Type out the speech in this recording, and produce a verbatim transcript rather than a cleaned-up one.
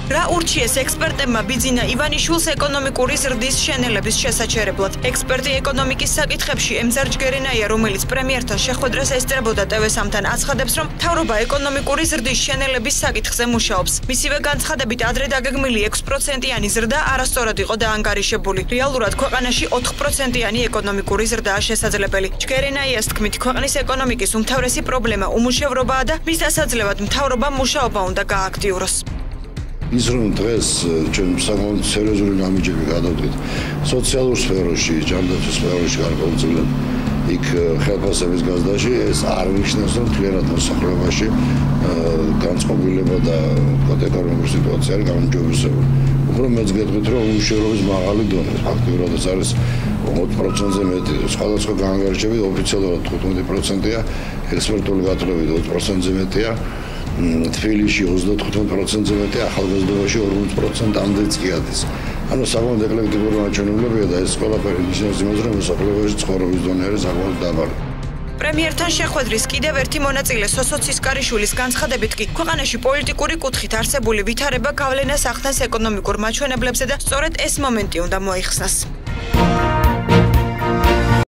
რა ურჩიეს ექსპერტებმა ბიძინა ივანიშვილს ეკონომიკური ზრდის შენელების შესაჩერებლად. ექსპერტი ეკონომიკის საკითხებში ემზარ ჯგერენაია, რომელიც პრემიერთან შეხვედრას ესწრებოდა ტევ სამთან, აცხადებს, რომ მთავრობა ეკონომიკური ზრდის შენელების საკითხზე მუშაობს. მისივე განცხადებით, ადრე დაგეგმილი ექვსი პროცენტიანი ზრდა არასწორად იყო დაანგარიშებული. რეალურად ქვეყანაში ოთხ პროცენტიანი ეკონომიკური ზრდაა შესაძლებელი. ჯგერენაიას თქმით, ქვეყნის ეკონომიკის უმთავრესი პრობლემა უმუშევრობაა და მის დასაძლევად მთავრობამ მუშაობა უნდა გააქტიუროს. ის რომ დღეს ჩვენ საკმაოდ სერიოზული ნაბიჯები გადავდგეთ სოციალურ სფეროში, ჯანდაცვის სფეროში გარკვეულწილად იქ ხელფასების გაზრდაში, ეს არ ნიშნავს, რომ მთლიანად მოსახლეობაში განწყობილება და ეკონომიკური სიტუაცია არის გაუმჯობესებული. უფრო მეც გეტყვით, რომ უმუშევრობის მაღალი დონე, ფაქტიურად ეს არის ოთხ პროცენტზე მეტი. სხვადასხვა განმარტებით ოფიციალურად თხუთმეტი პროცენტია, ექსპერტული გათხრებით ოთხ პროცენტზე მეტია. თბილისში ოცდათხუთმეტი პროცენტზე მეტი, ახალგაზრდობაში ორმოცდაოთხ პროცენტამდე წიადის. ანუ საკმაოდ ეკლექტიკური მაჩვენებლებია და ეს ყველაფერი ნიშნავს იმას, რომ მოსახლეობაში ცხოვრების დონე არის საკმაოდ დაბალი. პრემიერთან შეხვედრის კიდევ ერთი მონაწილე სოსო ცისკარიშვილის განცხადებით კი ქვეყანაში პოლიტიკური კუთხით არსებული ვითარება გავლენას ახდენს ეკონომიკურ მაჩვენებლებზე და სწორედ ეს მომენტი უნდა მოიხსნას.